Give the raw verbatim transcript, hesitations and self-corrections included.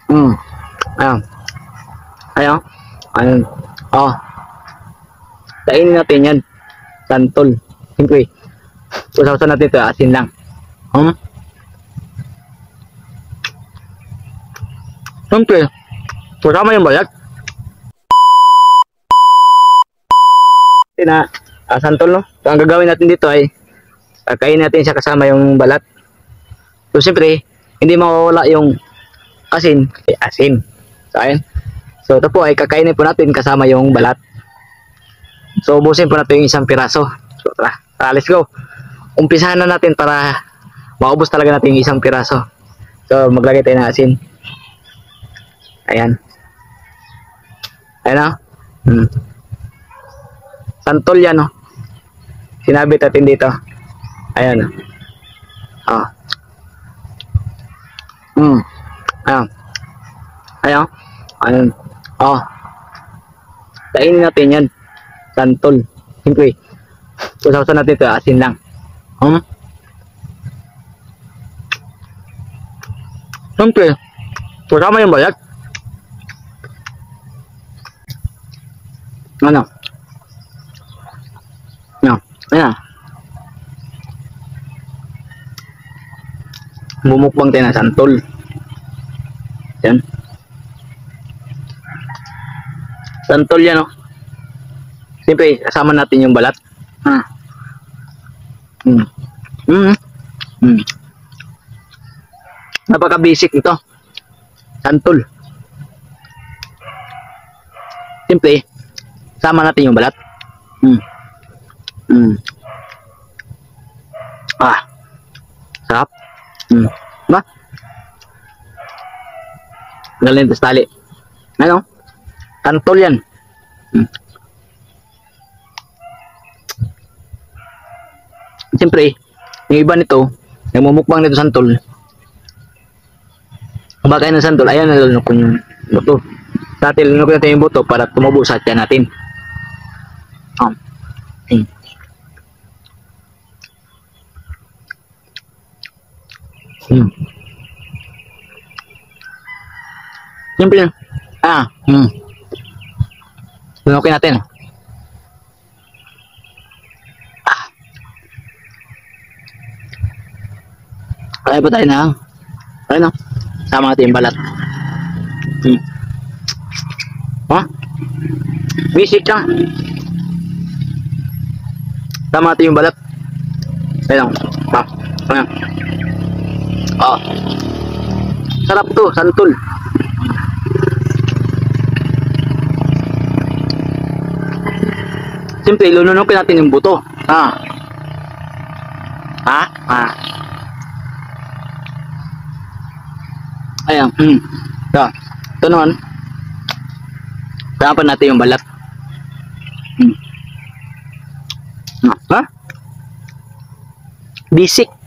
Hmm. Ayan. Ayan. Ayan. Oh. Kainin natin yan. Santol. Siyempre. Usaw-usaw natin ito. Asin lang. Hmm. Siyempre. Kasama yung balat. Na uh, santol, no? So, ang gagawin natin dito ay uh, kainin natin siya kasama yung balat. So, siyempre, hindi mawawala yung asin. Eh, asin. So, ayun. So, ito po ay kakainin po natin kasama yung balat. So, ubusin po natin yung isang piraso. So, tara. Tara, let's go. Umpisahan na natin para maubos talaga natin yung isang piraso. So, maglagay tayo ng asin. Ayan. Ayan na. Hmm. Santol yan, no? Sinabit natin dito. Ayan. Oh. Hmm. Ayan. Ayan. Ayan. Oh. Kainin natin yan. Santol. Siyempre. Usaw-usaw natin ito. Asin lang. Hmm. Siyempre. Kasama yung balat. Ano? No. Ayan. Bumukbang tayo ng santol. Yan. Santol yan, no? Siyempre, kasama natin yung balat. Ha. Hmm. Hmm. Hmm. Napaka-basic ito. Santol. Siyempre, kasama natin yung balat. Hmm. Hmm. Ah. Sarap. Hmm. Ba? Galing ito sa tali. Ano? Santol yan. Hmm. Siyempre, yung iba nito, nagmumukbang nito santol. Kumakain ng santol, ayan nalunok yung buto. Sa atin, lunok natin yung buto para tumubo sa tiyan natin. Oh. Hmm. Hmm. Siyempre, ah, hmm. Lunokin natin. Ah. Kaya pa tayo na. Ayun, no? Sama natin yung balat. Hmm. Ha? Basic lang. Sama natin yung balat. Ayun, ah. Ayun. Oh. Sarap to, santol. Siyempre, lununukin natin yung buto. Ha? Ha? Ha? Ayan. Hmm. So, ito naman. Kaya natin yung balat. Hmm. Ha? Basic.